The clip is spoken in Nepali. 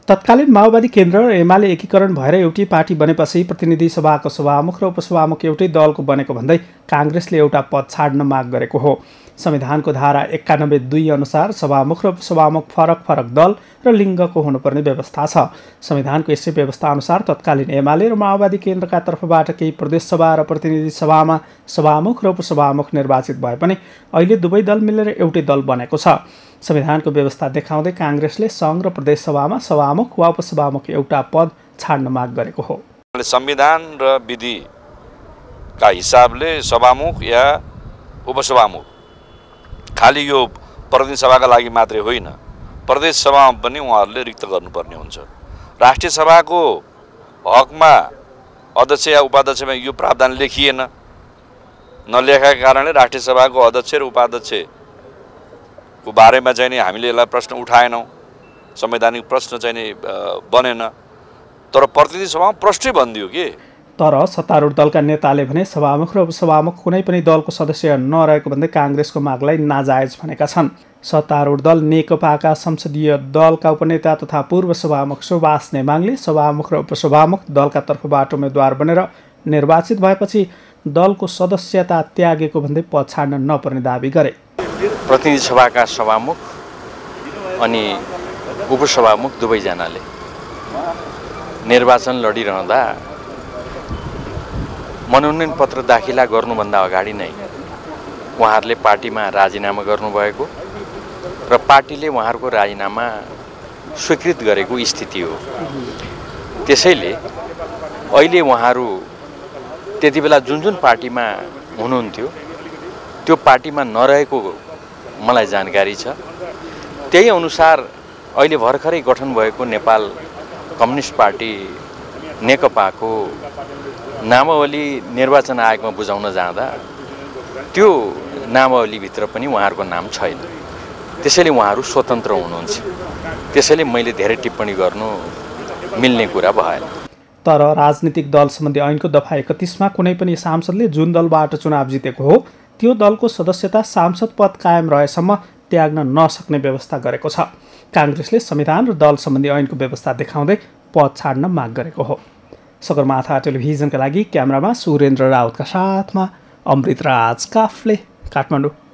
तत्कालीन माओवादी केन्द्र र एमाले एकीकरण भएर एउटै पार्टी बनेपछि प्रतिनिधि सभाको सभामुख र उपसभामुख एउटै दलको बनेको भन्दै काङ्ग्रेसले एउटा पद छाड्न माग गरेको हो। संविधानको धारा 91(2) अनुसार सभामुख र उपसभामुख फरक फरक दल र लिङ्गको हुनुपर्ने व्यवस्था छ। संविधानको यसै व्यवस्था अनुसार तत्कालीन एमाले र माओवादी केन्द्रका तर्फबाट केही प्रदेश सभा र प्रतिनिधि सभामा सभामुख र उपसभामुख निर्वाचित भए पनि अहिले दुवै दल मिलेर एउटै दल बनेको छ। संविधानको व्यवस्था देखाउँदै काङ्ग्रेसले सङ्घ र प्रदेश सभामा सभामुख वा उपसभामुख एउटा पद छाड्न माग गरेको हो। संविधान र विधिका हिसाबले सभामुख या उपसभामुख खालि यो प्रतिनिधि सभाका लागि मात्रै होइन, प्रदेश सभामा पनि उहाँहरूले रिक्त गर्नुपर्ने हुन्छ। राष्ट्रिय सभाको हकमा अध्यक्ष या उपाध्यक्षमा यो प्रावधान लेखिएन, नलेखेका कारणले राष्ट्रिय सभाको अध्यक्ष र उपाध्यक्षको बारेमा चाहिँ नि हामीले यसलाई प्रश्न उठाएनौँ, संवैधानिक प्रश्न चाहिँ नि बनेन। तर प्रतिनिधि सभामा प्रश्नै भनिदियो कि। तर सत्तारूढ दलका नेताले भने सभामुख र उपसभामुख कुनै पनि दलको सदस्य नरहेको भन्दै काङ्ग्रेसको मागलाई नाजायज भनेका छन्। सत्तारूढ दल नेकपाका संसदीय दलका उपनेता तथा पूर्व सभामुख सुभाष नेमाङले सभामुख र उपसभामुख दलका तर्फबाट उम्मेद्वार बनेर निर्वाचित भएपछि दलको सदस्यता त्यागेको भन्दै पद छाड्न नपर्ने दावी गरे। प्रतिनिधि सभाका सभामुख अनि उपसभामुख दुवैजनाले निर्वाचन लडिरहँदा मनोनयन पत्र दाखिला गर्नुभन्दा अगाडि नै उहाँहरूले पार्टीमा राजीनामा गर्नुभएको र पार्टीले उहाँहरूको राजीनामा स्वीकृत गरेको स्थिति हो। त्यसैले अहिले उहाँहरू त्यति बेला जुन जुन पार्टीमा हुनुहुन्थ्यो त्यो पार्टीमा नरहेको मलाई जानकारी छ। त्यही अनुसार अहिले भर्खरै गठन भएको नेपाल कम्युनिस्ट पार्टी नेकपाको नामावली निर्वाचन आयोगमा बुझाउन जाँदा त्यो नामावलीभित्र पनि उहाँहरूको नाम छैन। त्यसैले उहाँहरू स्वतन्त्र हुनुहुन्छ। त्यसैले मैले धेरै टिप्पणी गर्नु मिल्ने कुरा भएन। तर राजनीतिक दल सम्बन्धी ऐनको दफा 31 मा कुनै पनि सांसदले जुन दलबाट चुनाव जितेको हो त्यो दलको सदस्यता सांसद पद कायम रहेसम्म त्याग्न नसक्ने व्यवस्था गरेको छ। काङ्ग्रेसले संविधान र दल सम्बन्धी ऐनको व्यवस्था देखाउँदै पद छाड्न माग गरेको हो। सगरमाथा टेलिभिजनका लागि क्यामेरामा सुरेन्द्र राउतका साथमा अमृत राज काफले, काठमाडौँ।